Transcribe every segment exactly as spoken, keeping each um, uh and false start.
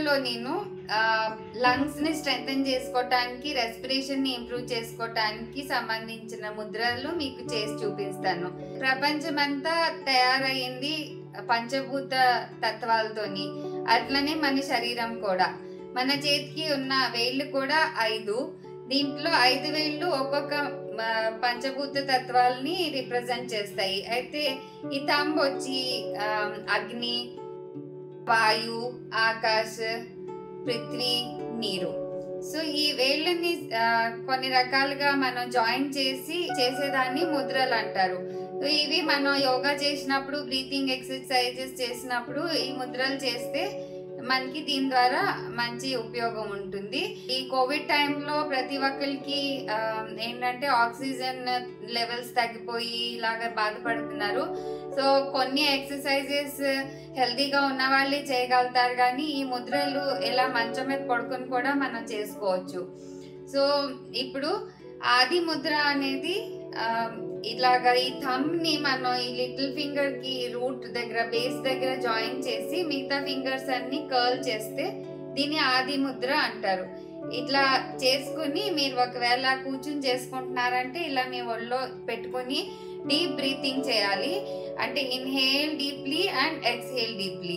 వీడియోలో నేను లంగ్స్ ని స్ట్రెంథెన్ చేసుకోవటానికి, రెస్పిరేషన్ ని ఇంప్రూవ్ చేసుకోవటానికి సంబంధించిన ముద్రలు మీకు చేసి చూపిస్తాను. ప్రపంచమంతా తయారైంది పంచభూత తత్వాలతోని, అట్లనే మన శరీరం కూడా. మన చేతికి ఉన్న వేళ్ళు కూడా ఐదు. దీంట్లో ఐదు వేళ్ళు ఒక్కొక్క పంచభూత తత్వాలని రిప్రజెంట్ చేస్తాయి. అయితే ఈ థంబ్ వచ్చి అగ్ని, వాయు, ఆకాశ, పృథ్వీ, నీరు. సో ఈ వేళ్ళని కొన్ని రకాలుగా మనం జాయిన్ చేసి చేసేదాన్ని ముద్రలు అంటారు. ఇవి మనం యోగా చేసినప్పుడు, బ్రీతింగ్ ఎక్సర్సైజెస్ చేసినప్పుడు ఈ ముద్రలు చేస్తే మనకి దీని ద్వారా మంచి ఉపయోగం ఉంటుంది. ఈ కోవిడ్ టైంలో ప్రతి ఒక్కరికి ఏంటంటే ఆక్సిజన్ లెవెల్స్ తగ్గిపోయి ఇలాగ బాధపడుతున్నారు. సో కొన్ని ఎక్సర్సైజెస్ హెల్తీగా ఉన్న వాళ్ళే చేయగలుగుతారు, కానీ ఈ ముద్రలు ఎలా మంచం మీద పడుకొని కూడా మనం చేసుకోవచ్చు. సో ఇప్పుడు ఆది ముద్ర అనేది ఇలాగా ఈ థంబ్ ని మనం ఈ లిటిల్ ఫింగర్ కి రూట్ దగ్గర, బేస్ దగ్గర జాయిన్ చేసి మిగతా ఫింగర్స్ అన్ని కర్ల్ చేస్తే దీన్ని ఆది ముద్ర అంటారు. ఇట్లా చేసుకుని మీరు ఒకవేళ కూర్చుని చేసుకుంటున్నారంటే ఇలా మీ ఒళ్ళో పెట్టుకుని డీప్ బ్రీతింగ్ చేయాలి. అంటే inhale deeply and exhale deeply.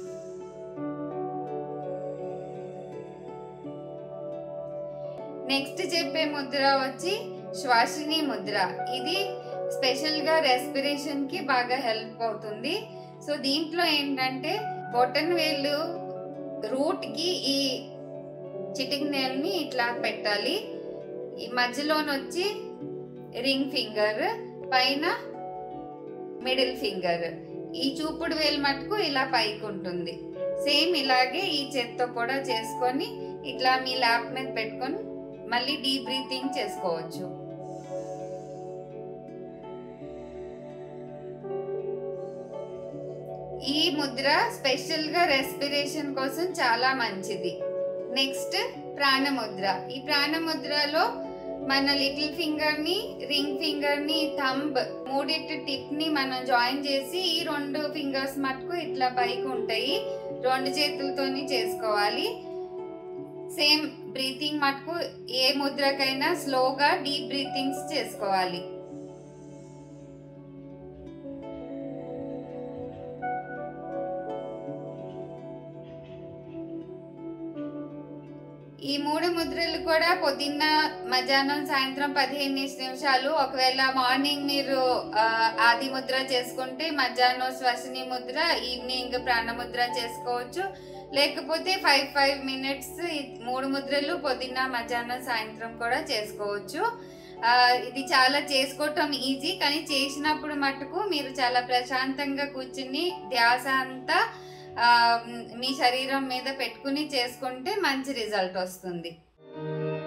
Next చెప్పే ముద్ర వచ్చి శ్వాసిని ముద్ర. ఇది స్పెషల్ గా రెస్పిరేషన్ కి బాగా హెల్ప్ అవుతుంది. సో దీంట్లో ఏంటంటే బొటన్ వేళ్ళు రూట్ కి ఈ చిటింగ్ నేల్ ని ఇట్లా పెట్టాలి. ఈ మధ్యలోనొచ్చి రింగ్ ఫింగర్, పైన మిడిల్ ఫింగర్, ఈ చూపుడు వేలు మటుకు ఇలా పైకి ఉంటుంది. సేమ్ ఇలాగే ఈ చేత్తో కూడా చేసుకొని ఇట్లా మీ ల్యాప్ మీద పెట్టుకొని మళ్ళీ డీప్ బ్రీతింగ్ చేసుకోవచ్చు. ఈ ముద్ర స్పెషల్ గా రెస్పిరేషన్ కోసం చాలా మంచిది. నెక్స్ట్ ప్రాణముద్ర. ఈ ప్రాణముద్రలో మన లిటిల్ ఫింగర్ ని, రింగ్ ఫింగర్ ని, థంబ్ మూడిటి టిప్ ని మనం జాయిన్ చేసి ఈ రెండు ఫింగర్స్ మటుకు ఇట్లా పైకి ఉంటాయి. రెండు చేతులతోని చేసుకోవాలి. సేమ్ బ్రీతింగ్ మటుకు ఏ ముద్రకైనా స్లోగా డీప్ బ్రీతింగ్స్ చేసుకోవాలి. ఈ మూడు ముద్రలు కూడా పొద్దున్న, మధ్యాహ్నం, సాయంత్రం పదిహేను నిమిషాలు. ఒకవేళ మార్నింగ్ మీరు ఆది ముద్ర చేసుకుంటే మధ్యాహ్నం శ్వాసిని ముద్ర, ఈవినింగ్ ప్రాణముద్ర చేసుకోవచ్చు. లేకపోతే ఫైవ్ ఫైవ్ మినిట్స్ మూడు ముద్రలు పొద్దున్న, మధ్యాహ్నం, సాయంత్రం కూడా చేసుకోవచ్చు. ఇది చాలా చేసుకోవటం ఈజీ, కానీ చేసినప్పుడు మటుకు మీరు చాలా ప్రశాంతంగా కూర్చుని ధ్యాస అంతా మీ శరీరం మీద పెట్టుకుని చేసుకుంటే మంచి రిజల్ట్ వస్తుంది.